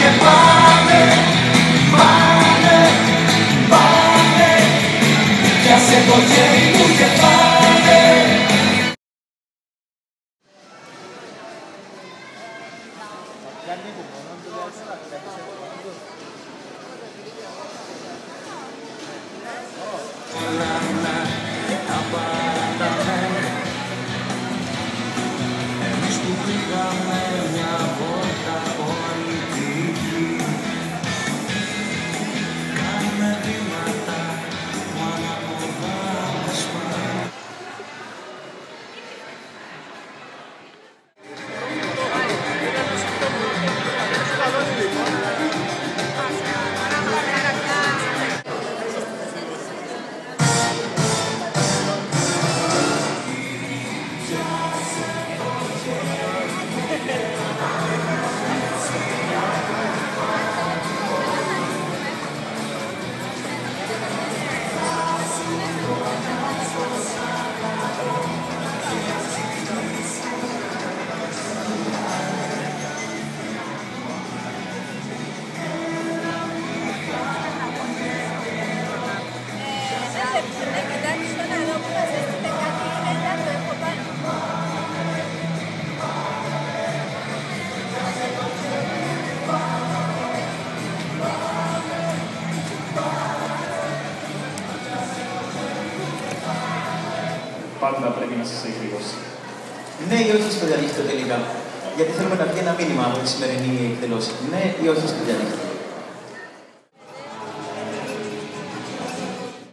Πάντα πρέπει να σας εκδηλώσει. Ναι ή όχι στο διαδίκτυο τελικά. Γιατί θέλουμε να βγει ένα μήνυμα από τη σημερινή εκδήλωση. Ναι ή όχι στο διαδίκτυο.